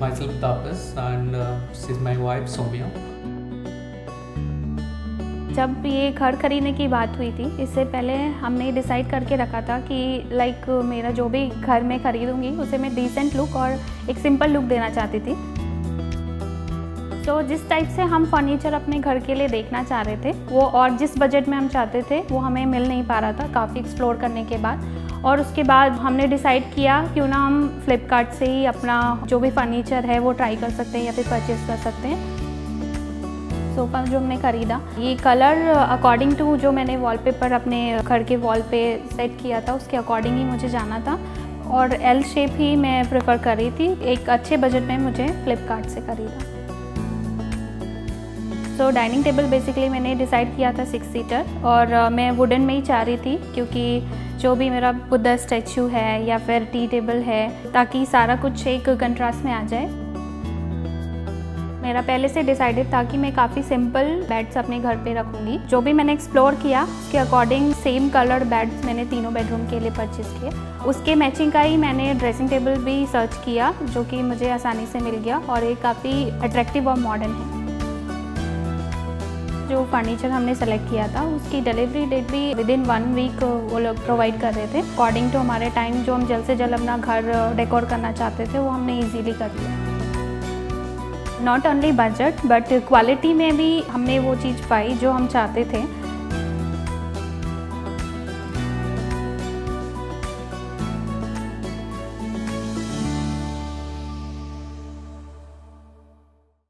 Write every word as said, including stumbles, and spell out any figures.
myself Tapas and uh, this is my wife Soumya. जब ये घर खरीदने की बात हुई थी, इससे पहले हमने डिसाइड करके रखा था कि लाइक मेरा जो भी घर में ख़रीदूँगी उसे मैं डिसेंट लुक और एक सिंपल लुक देना चाहती थी। तो so, जिस टाइप से हम फर्नीचर अपने घर के लिए देखना चाह रहे थे वो और जिस बजट में हम चाहते थे वो हमें मिल नहीं पा रहा था काफ़ी एक्सप्लोर करने के बाद। और उसके बाद हमने डिसाइड किया क्यों ना हम फ्लिपकार्ट से ही अपना जो भी फर्नीचर है वो ट्राई कर सकते हैं या फिर परचेज़ कर सकते हैं। सोफ़ा जो हमने ख़रीदा, ये कलर अकॉर्डिंग टू जो मैंने वॉलपेपर अपने घर के वॉल पे सेट किया था उसके अकॉर्डिंग ही मुझे जाना था और एल शेप ही मैं प्रेफर कर रही थी। एक अच्छे बजट में मुझे फ्लिपकार्ट से ख़रीदा। सो डाइनिंग टेबल बेसिकली मैंने डिसाइड किया था सिक्स सीटर और uh, मैं वुडन में ही चाह रही थी क्योंकि जो भी मेरा बुद्धा स्टैचू है या फिर टी टेबल है ताकि सारा कुछ एक कंट्रास्ट में आ जाए। मेरा पहले से डिसाइडेड था कि मैं काफ़ी सिंपल बेड्स अपने घर पे रखूँगी। जो भी मैंने एक्सप्लोर किया उसके अकॉर्डिंग सेम कलर बेड्स मैंने तीनों बेडरूम के लिए परचेज़ किए। उसके मैचिंग का ही मैंने ड्रेसिंग टेबल भी सर्च किया जो कि मुझे आसानी से मिल गया और ये काफ़ी अट्रैक्टिव और मॉडर्न है। जो फर्नीचर हमने सेलेक्ट किया था उसकी डिलीवरी डेट भी विद इन वन वीक वो लोग प्रोवाइड कर रहे थे। अकॉर्डिंग टू हमारे टाइम जो हम जल्द से जल्द अपना घर डेकोर करना चाहते थे वो हमने ईजीली कर लिया। Not only budget but quality में भी हमने वो चीज़ पाई जो हम चाहते थे।